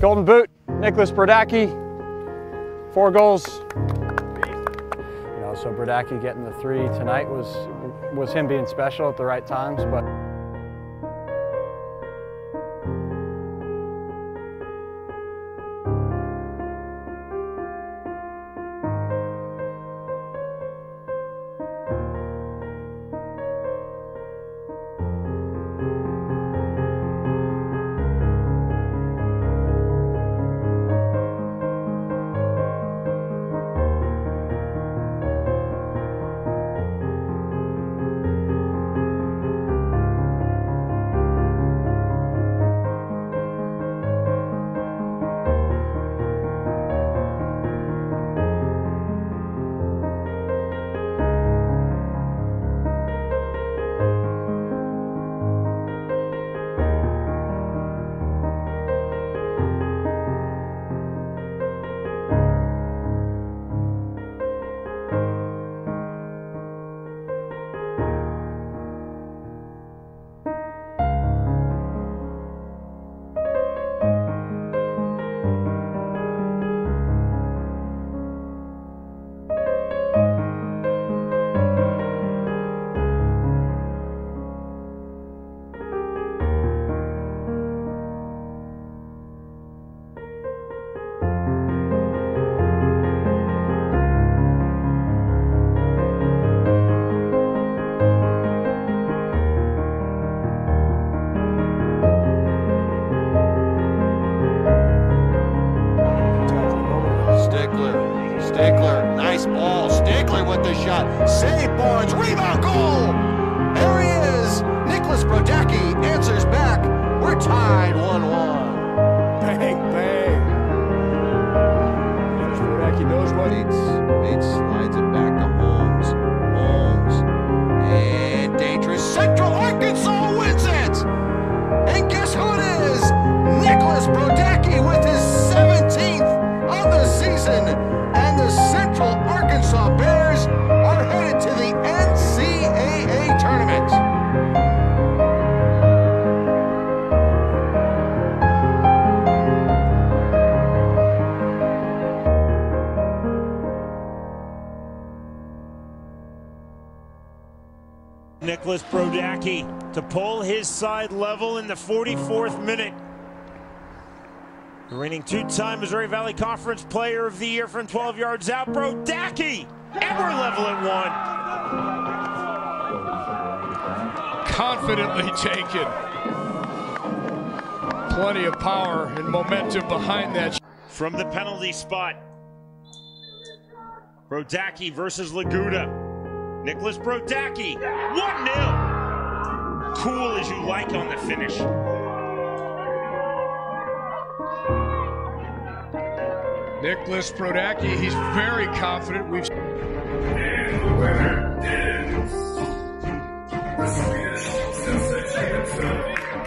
Golden Boot, Nicholas Brodacki, 4 goals. So Brodacki getting the 3 tonight was him being special at the right times, but Stickler, nice ball. Stickler with the shot. Save Barnes, rebound, goal! There he is. Nicholas Brodacki answers back. We're tied 1-1. Bang, bang. Nicholas Brodacki knows what Bates slides it back to Holmes. And dangerous. Central Arkansas wins it! And guess who it is? Nicholas Brodacki with his 17th of the season. And the Central Arkansas Bears are headed to the NCAA tournament. Nicholas Brodacki to pull his side level in the 44th minute. The reigning 2-time Missouri Valley Conference Player of the Year from 12 yards out, Brodacki, and we're level at 1. confidently taken. Plenty of power and momentum behind that. From the penalty spot, Brodacki versus Laguda. Nicholas Brodacki, 1-0. Cool as you like on the finish. Nicholas Brodacki, he's very confident. And the winner is the Swedish Sensation.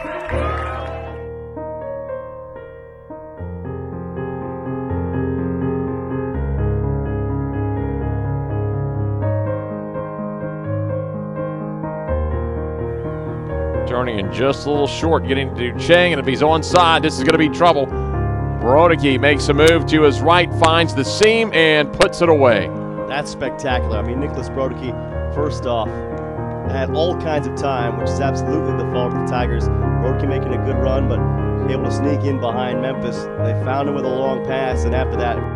Turning in just a little short, getting to Chang, and if he's onside, this is going to be trouble. Brodacki makes a move to his right, finds the seam, and puts it away. That's spectacular. I mean, Nicholas Brodacki, first off, had all kinds of time, which is absolutely the fault of the Tigers. Brodacki making a good run, but able to sneak in behind Memphis. They found him with a long pass, and after that,